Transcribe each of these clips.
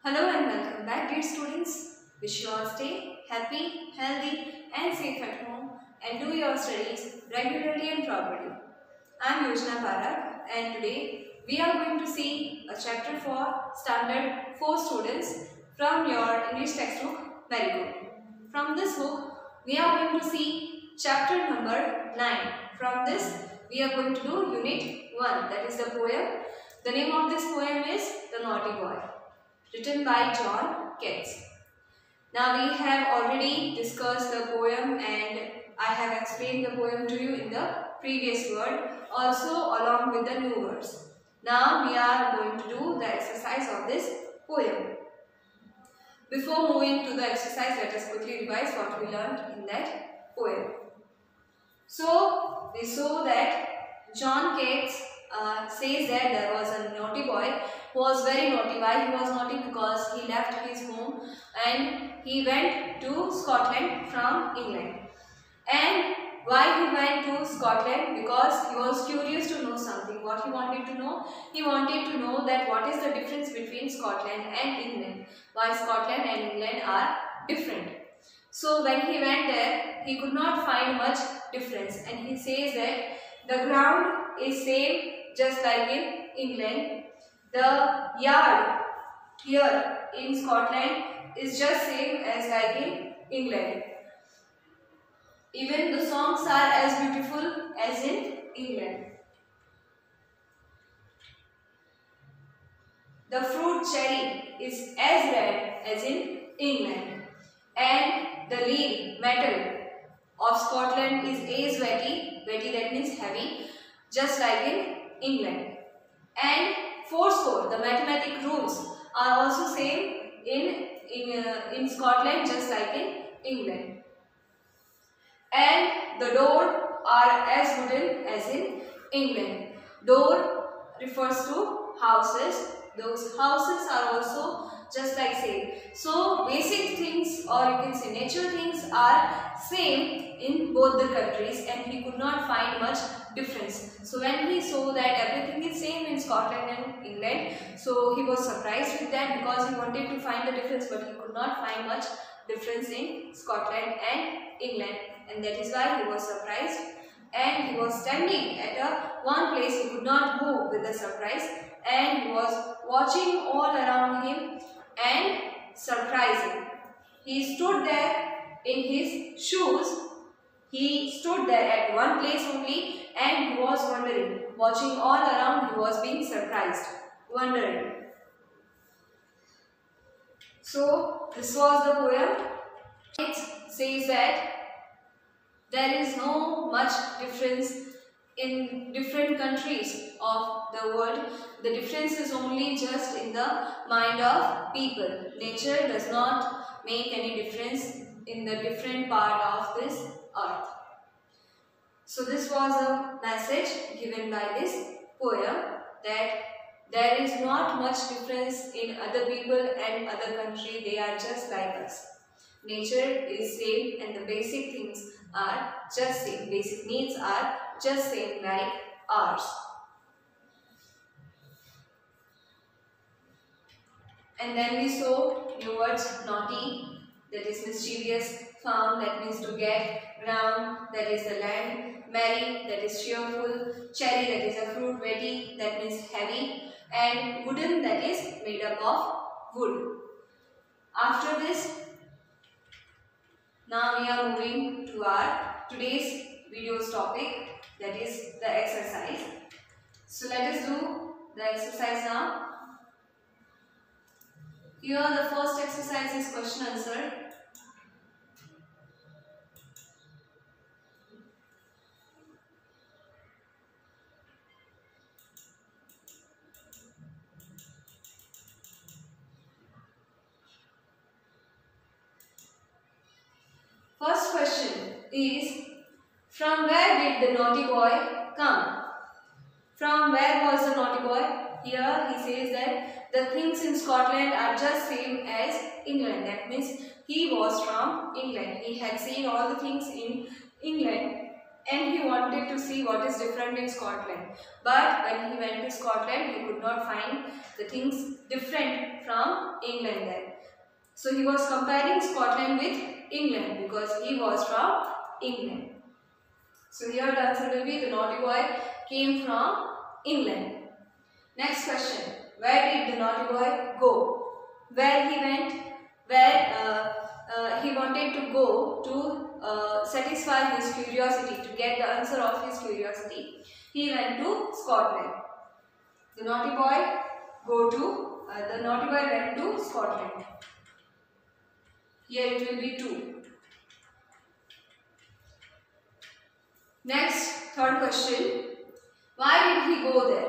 Hello and welcome back, dear students. Wish you all stay happy, healthy and safe at home and do your studies regularly and properly. I am Yojana Parak and today we are going to see a chapter for Standard 4 students from your English textbook Marigold. From this book we are going to see chapter number 9. From this we are going to do unit 1, that is the poem. The name of this poem is The Naughty Boy, written by John Keats. Now we have already discussed the poem and I have explained the poem to you in the previous word, also along with the new words. Now we are going to do the exercise of this poem. Before moving to the exercise, let us quickly revise what we learned in that poem. So we saw that John Keats says that there was a naughty boy who was very naughty. Why he was naughty? Because he left his home and he went to Scotland from England. And why he went to Scotland? Because he was curious to know something. What he wanted to know? He wanted to know that what is the difference between Scotland and England. Why Scotland and England are different. So when he went there, he could not find much difference. And he says that the ground is same just like in England. The yard here in Scotland is just same as like in England. Even the songs are as beautiful as in England. The fruit cherry is as red as in England. And the lead metal of Scotland is as wetty, that means heavy, just like in England. And fourscore, the mathematic rules are also same in Scotland just like in England. And the door are as wooden as in England. Door refers to houses. Those houses are also just like same. So basic things, or you can say nature things, are same in both the countries and he could not find much difference. So when he saw that everything is same in Scotland and England, so he was surprised with that because he wanted to find the difference, but he could not find much difference in Scotland and England, and that is why he was surprised. And he was standing at one place, he could not move with the surprise, and he was watching all around him and surprising. He stood there in his shoes. He stood there at one place only and he was wondering. Watching all around, he was being surprised, wondering. So this was the poem. It says that there is no much difference in different countries of the world. The difference is only just in the mind of people. Nature does not make any difference in the different part of this earth. So this was a message given by this poem, that there is not much difference in other people and other country. They are just like us. Nature is same and the basic things are just same. Basic needs are just same like ours. And then we saw new words: naughty, that is mischievous; farm, that means to get; ground, that is the land; merry, that is cheerful; cherry, that is a fruit; wetty, that means heavy; and wooden, that is made up of wood. After this, now we are moving to our today's video's topic, that is the exercise. So let us do the exercise now. Here the first exercise is question answer. First question is, from where did the naughty boy come? From where was the naughty boy? Here he says that the things in Scotland are just same as England. That means he was from England. He had seen all the things in England and he wanted to see what is different in Scotland. But when he went to Scotland, he could not find the things different from England there. So he was comparing Scotland with England because he was from England. So here the answer will be the naughty boy came from England. Next question. Where did the naughty boy go? Where he went? Where he wanted to go to satisfy his curiosity, to get the answer of his curiosity. He went to Scotland. The naughty boy went to Scotland. Here it will be 2. Next, third question. Why did he go there?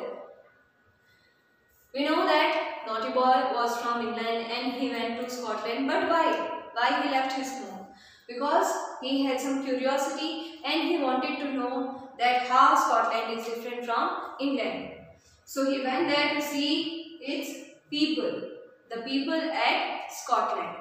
We know that naughty boy was from England and he went to Scotland, but why? Why he left his home? Because he had some curiosity and he wanted to know that how Scotland is different from England. So he went there to see its people, the people at Scotland.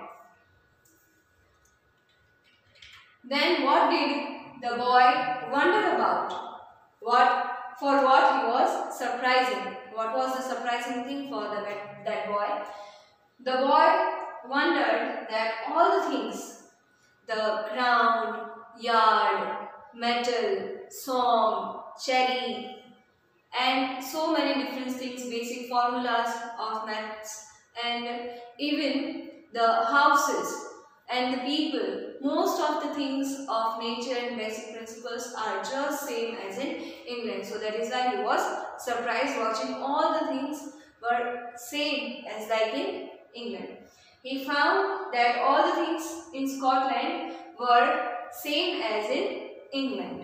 Then what did the boy wonder about? For what he was surprising? What was the surprising thing for that boy? The boy wondered that all the things, the ground, yard, metal, song, cherry, and so many different things, basic formulas of maths, and even the houses and the people, most of the things of nature and basic principles are just same as in England. So that is why he was surprised watching all the things were same as like in England. He found that all the things in Scotland were same as in England.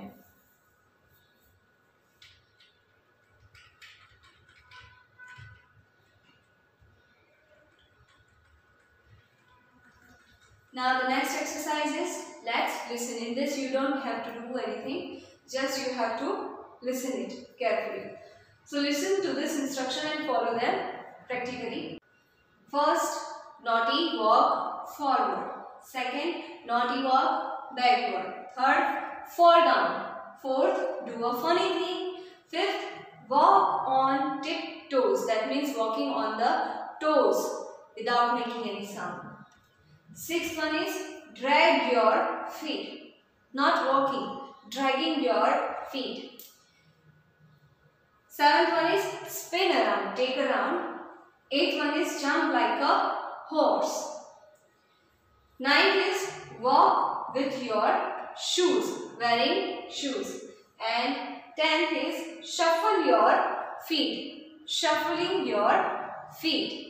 Now the next exercise is, let's listen. In this you don't have to do anything, just you have to listen it carefully. So listen to this instruction and follow them practically. First, naughty walk forward. Second, naughty walk backward. Third, fall down. Fourth, do a funny thing. Fifth, walk on tiptoes. That means walking on the toes without making any sound. Sixth one is drag your feet. Not walking, dragging your feet. Seventh one is spin around, take around. Eighth one is jump like a horse. Ninth is walk with your shoes, wearing shoes. And 10th is shuffle your feet, shuffling your feet.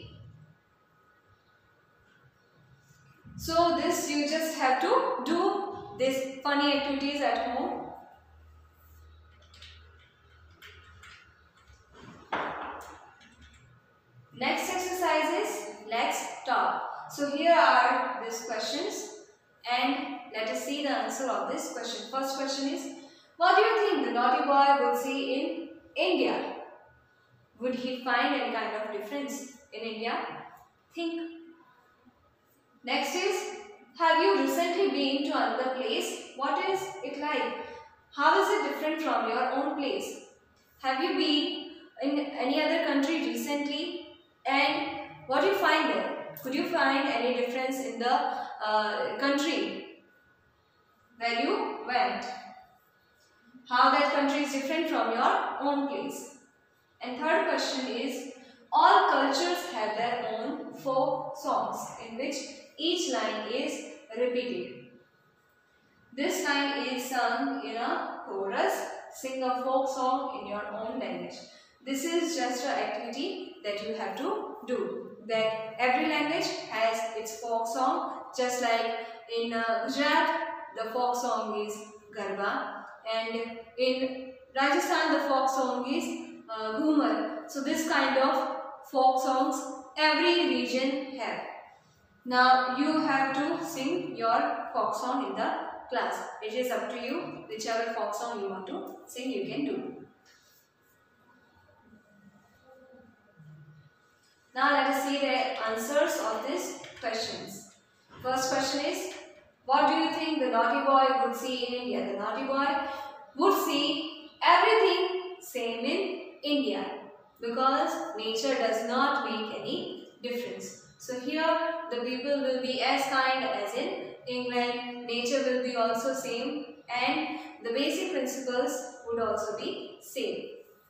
So this you just have to do these funny activities at home. Next exercise is let's talk. So here are these questions and let us see the answer of this question. First question is, what do you think the naughty boy would see in India? Would he find any kind of difference in India? Think. Next is, have you recently been to another place? What is it like? How is it different from your own place? Have you been in any other country recently? And what do you find there? Could you find any difference in the country where you went? How that country is different from your own place? And third question is, all cultures have their own folk songs in which each line is repeated. This line is sung in a chorus. Sing a folk song in your own language. This is just an activity that you have to do. That every language has its folk song. Just like in Gujarat, the folk song is Garba, and in Rajasthan, the folk song is Ghumar. So this kind of folk songs every region have. Now you have to sing your folk song in the class. It is up to you. Whichever folk song you want to sing, you can do. Now let us see the answers of these questions. First question is, what do you think the naughty boy would see in India? The naughty boy would see everything same in India, because nature does not make any difference. So here the people will be as kind as in England, nature will be also same, and the basic principles would also be same.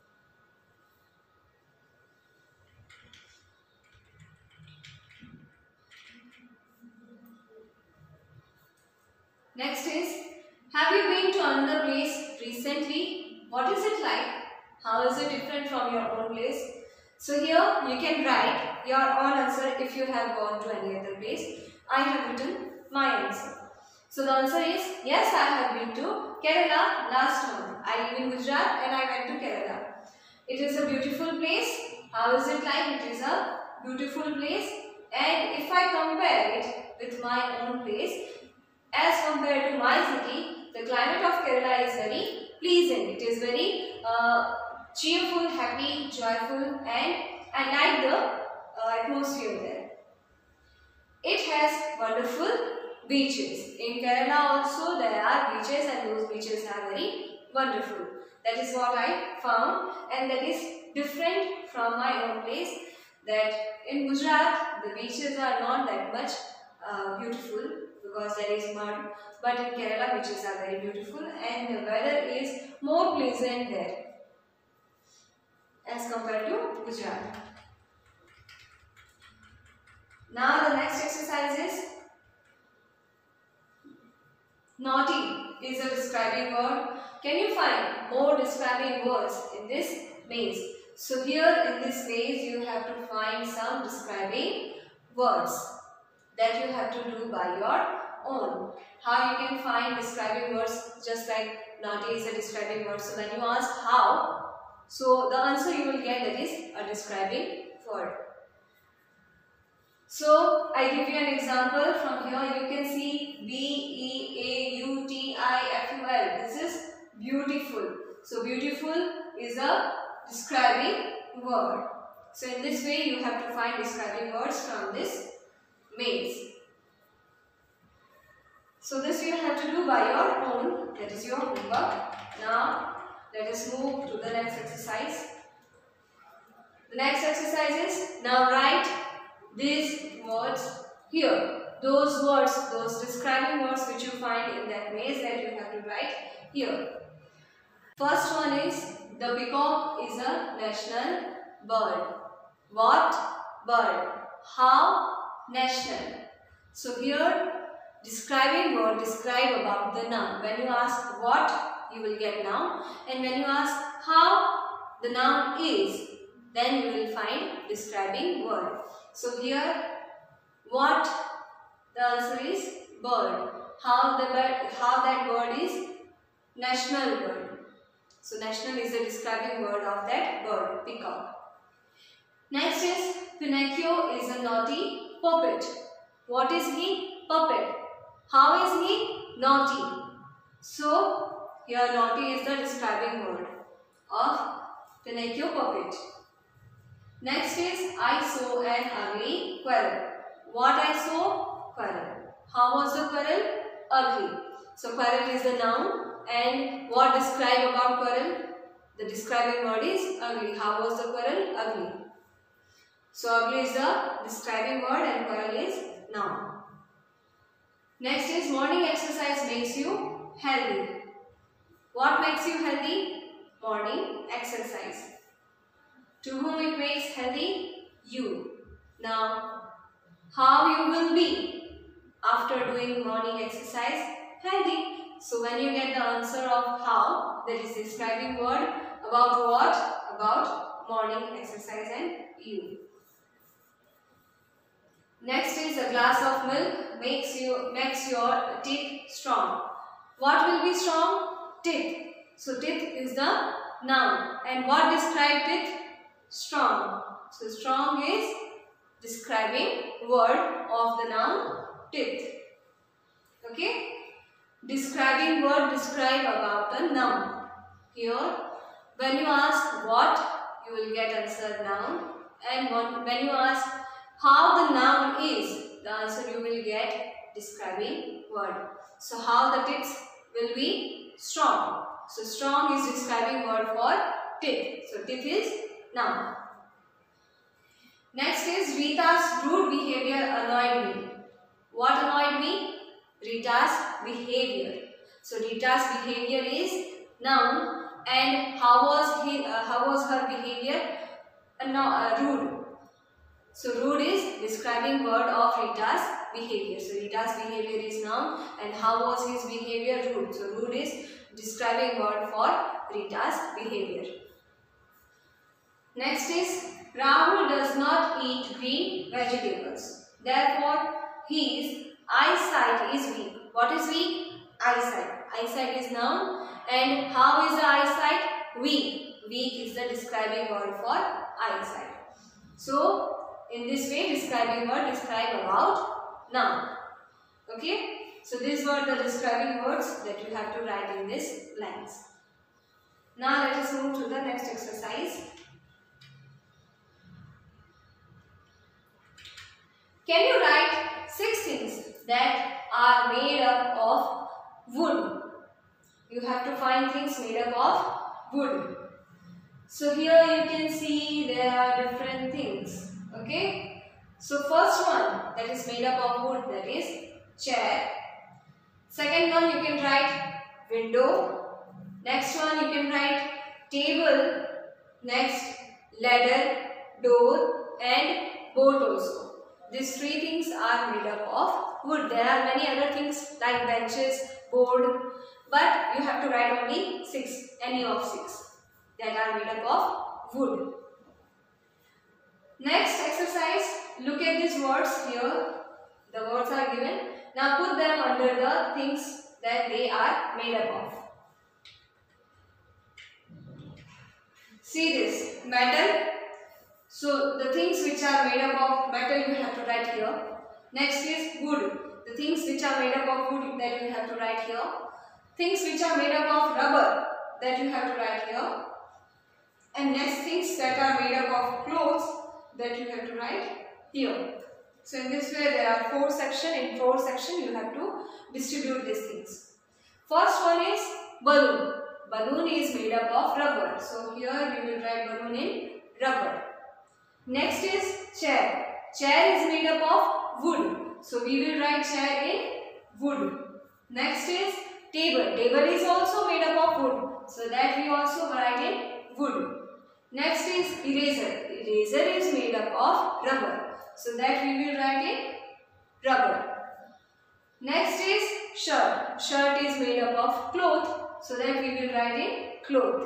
Next is, have you been to another place recently? What is it like? How is it different from your own place? So here you can write your own answer if you have gone to any other place. I have written my answer. So the answer is, yes, I have been to Kerala last month. I live in Gujarat and I went to Kerala. It is a beautiful place. How is it like? It is a beautiful place. And if I compare it with my own place, as compared to my city, the climate of Kerala is very pleasant. It is very cheerful, happy, joyful, and I like the atmosphere there. It has wonderful beaches. In Kerala also there are beaches, and those beaches are very wonderful. That is what I found, and that is different from my own place, that in Gujarat the beaches are not that much beautiful because there is mud, but in Kerala beaches are very beautiful and the weather is more pleasant there as compared to Gujarat. Now the next exercise is, naughty is a describing word. Can you find more describing words in this maze? So here in this maze you have to find some describing words that you have to do by your own. How you can find describing words, just like naughty is a describing word. So when you ask how, so the answer you will get, that is a describing word. So I give you an example from here. You can see beautiful. This is beautiful. So beautiful is a describing word. So in this way you have to find describing words from this maze. So this you have to do by your own. That is your homework. Now let us move to the next exercise. The next exercise is, now write these words here. Those words, those describing words which you find in that maze, that you have to write here. First one is, the peacock is a national bird. What bird? How? National. So here describing word, describe about the noun. When you ask what, you will get noun, and when you ask how the noun is, then you will find describing word. So here what, the answer is bird. How that bird is national bird. So national is the describing word of that bird, peacock. Next is, Pinocchio is a naughty puppet. What is he? Puppet. How is he? Naughty. So here naughty is the describing word of Pinocchio puppet. Next is, I saw an ugly squirrel. What I saw? Squirrel. How was the squirrel? Ugly. So squirrel is the noun, and what describe about squirrel? The describing word is ugly. How was the squirrel? Ugly. So ugly is the describing word and squirrel is noun. Next is, morning exercise makes you healthy. What makes you healthy? Morning exercise. To whom it makes healthy? You. Now, how you will be after doing morning exercise? Healthy. So when you get the answer of how, that is describing word, about what? About morning exercise and you. Next is, a glass of milk makes your teeth strong. What will be strong? Teeth. So teeth is the noun, and what describe teeth? Strong. So strong is describing word of the noun teeth. Okay? Describing word, describe about the noun. Here, when you ask what, you will get answer noun, and when you ask how the noun is, the answer you will get describing word. So how the teeth will be strong. So strong is describing word for teeth. So teeth is noun. Next is Rita's rude behavior annoyed me. What annoyed me? Rita's behavior. So Rita's behavior is noun, and how was her behavior? Rude. So rude is describing word of Rita's behavior. So Rita's behavior is noun, and how was his behavior? Rude. So rude is describing word for Rita's behavior. Next is Rahul does not eat green vegetables. Therefore, his eyesight is weak. What is weak? Eyesight. Eyesight is noun, and how is the eyesight? Weak. Weak is the describing word for eyesight. So in this way, describing word describe about noun. Okay. So these were the describing words that you have to write in this lines. Now let us move to the next exercise. Can you write 6 things that are made up of wood? You have to find things made up of wood. So here you can see there are different things. Okay. So first one that is made up of wood, that is chair. Second one you can write window. Next one you can write table. Next ladder, door and boat also. These 3 things are made up of wood. There are many other things like benches, board, but you have to write only 6, any of 6 that are made up of wood. Next exercise, look at these words here. The words are given. Now put them under the things that they are made up of. See this, metal. So the things which are made up of metal you have to write here. Next is wood. The things which are made up of wood that you have to write here. Things which are made up of rubber that you have to write here. And next things that are made up of clothes that you have to write here. So in this way there are 4 sections. In 4 sections you have to distribute these things. First one is balloon. Balloon is made up of rubber. So here we will write balloon in rubber. Next is chair. Chair is made up of wood. So we will write chair in wood. Next is table. Table is also made up of wood. So that we also write in wood. Next is eraser. Eraser is made up of rubber. So that we will write in rubber. Next is shirt. Shirt is made up of cloth. So that we will write in cloth.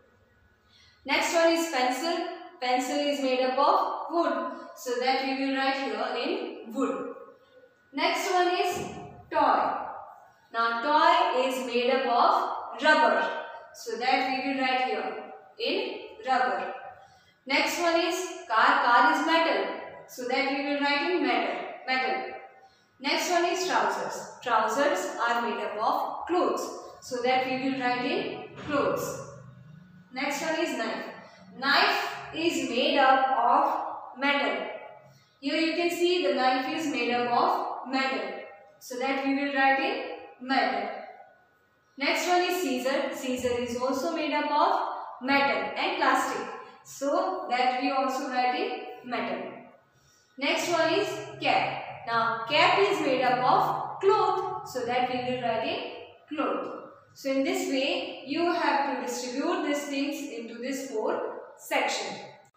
Next one is pencil. Pencil is made up of wood. So that we will write here in wood. Next one is toy. Now toy is made up of rubber. So that we will write here in rubber. Next one is car. Car is metal. So that we will write in metal. Next one is trousers. Trousers are made up of clothes. So that we will write in clothes. Next one is knife. Knife is made up of metal. Here you can see the knife is made up of metal. So that we will write in metal. Next one is scissor. Scissor is also made up of metal and plastic. So that we also write in metal. Next one is cap. Now cap is made up of cloth. So that we will write in cloth. So in this way you have to distribute these things into this 4 sections.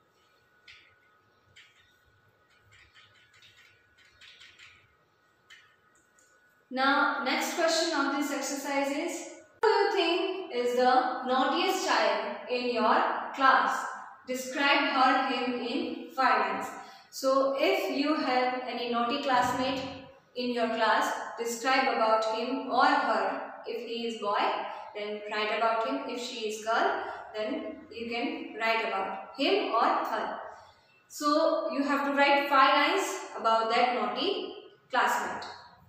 Now next question of this exercise is, who do you think is the naughtiest child in your class? Describe her, him in 5 lines. So if you have any naughty classmate in your class, describe about him or her. If he is boy, then write about him. If she is girl, then you can write about him or her. So you have to write 5 lines about that naughty classmate.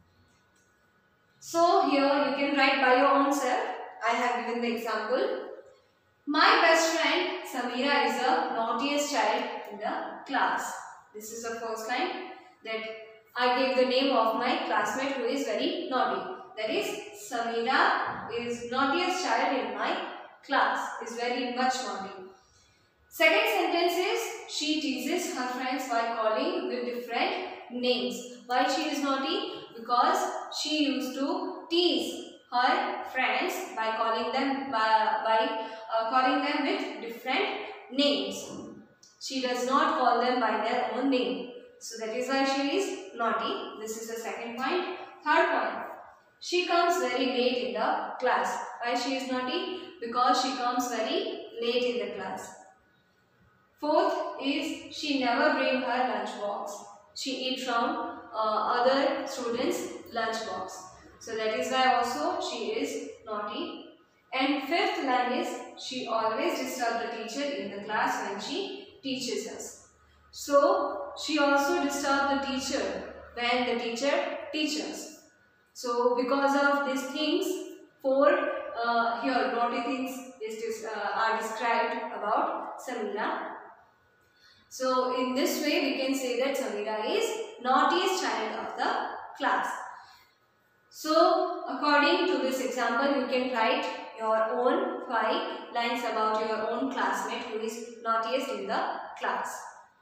So here you can write by your own self. I have given the example. My best friend Samira is the naughtiest child in the class. This is the first line, that I gave the name of my classmate who is very naughty. That is, Samira is naughtiest child in my class, is very much naughty. Second sentence is, she teases her friends by calling with different names. Why she is naughty? Because she used to tease her friends by calling them calling them with different names. She does not call them by their own name. So that is why she is naughty. This is the second point. Third point. She comes very late in the class. Why she is naughty? Because she comes very late in the class. Fourth is, she never brings her lunch box. She eats from other students' lunch box. So that is why also she is naughty. And fifth line is, she always disturbs the teacher in the class when she teaches us. So she also disturbs the teacher when the teacher teaches. So because of these things, four here naughty things are described about Samira. So in this way we can say that Samira is naughtiest child of the class. So according to this example, you can write your own 5 lines about your own classmate who is naughtiest in the class.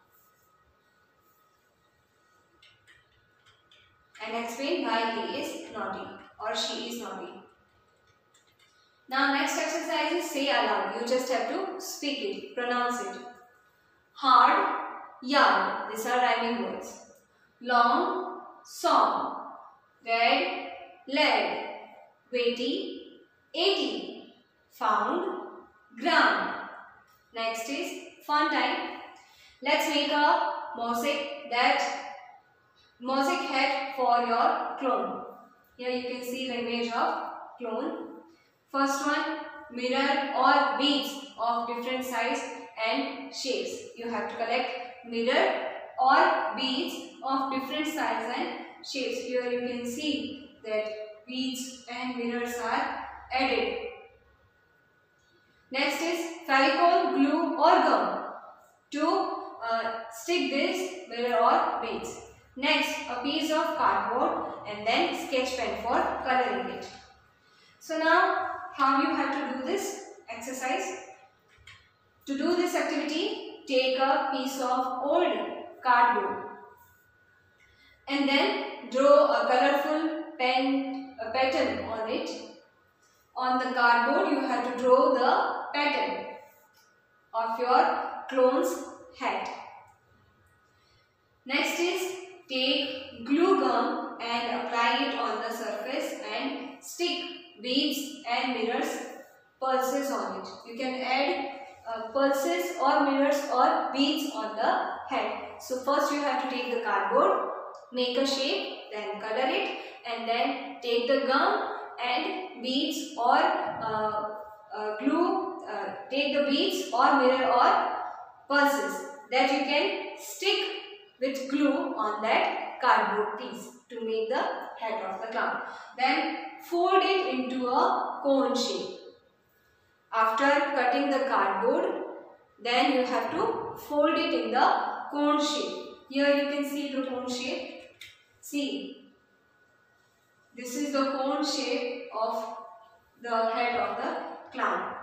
And explain why he is naughty or she is naughty. Now next exercise is say aloud. You just have to speak it, pronounce it. Hard, yard. These are rhyming words. Long, song. Red, lead. Weighty, 80. Found, ground. Next is fun time. Let's make a mosaic head for your clone. Here you can see the image of clone. First one, mirror or beads of different size and shapes. You have to collect mirror or beads of different size and shapes. Here you can see that beads and mirrors are added. Next is Fevicol, glue or gum to stick this mirror or beads. Next, a piece of cardboard and then sketch pen for coloring it. So now, how you have to do this exercise? To do this activity, take a piece of old cardboard and then draw a colorful pattern on it. On the cardboard, you have to draw the pattern of your clone's head. Next is take glue gum and apply it on the surface and stick beads and mirrors pulses on it. You can add pulses or mirrors or beads on the head. So first you have to take the cardboard, make a shape, then color it, and then take the gum and beads or glue, take the beads or mirror or pulses that you can stick with glue on that cardboard piece to make the head of the clown. Then fold it into a cone shape. After cutting the cardboard, then you have to fold it in the cone shape. Here you can see the cone shape. See, this is the cone shape of the head of the clown.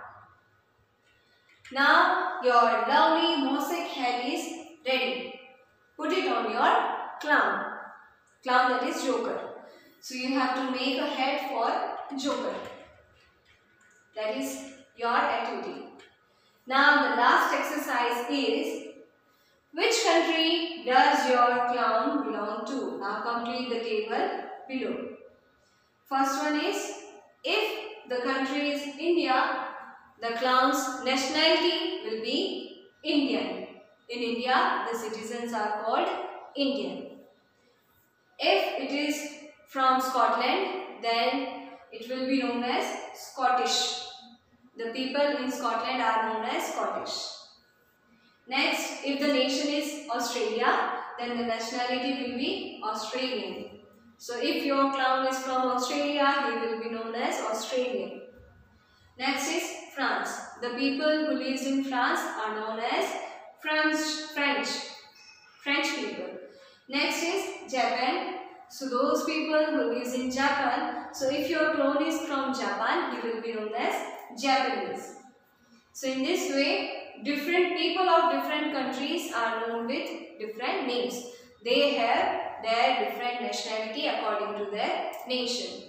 Now your lovely mosaic head is ready. Put it on your clown that is Joker. So you have to make a head for Joker. That is your activity. Now the last exercise is, which country does your clown belong to? Now complete the table below. First one is, if the country is India, the clown's nationality will be Indian. In India, the citizens are called Indian. If it is from Scotland, then it will be known as Scottish. The people in Scotland are known as Scottish. Next, if the nation is Australia, then the nationality will be Australian. So if your clown is from Australia, he will be known as Australian. Next is France. The people who live in France are known as French people. Next is Japan. So those people who lives in Japan, so if your clone is from Japan, he will be known as Japanese. So in this way, different people of different countries are known with different names. They have their different nationality according to their nation.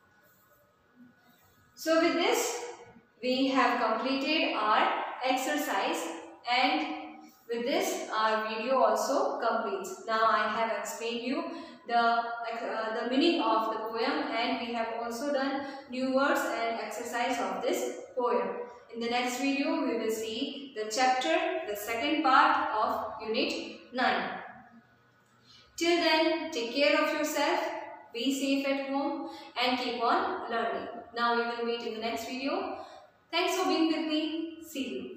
So with this, we have completed our exercise, and with this our video also completes. Now I have explained you the meaning of the poem, and we have also done new words and exercise of this poem. In the next video we will see the chapter, the second part of unit 9. Till then, take care of yourself, be safe at home and keep on learning. Now we will meet in the next video. Thanks for being with me. See you.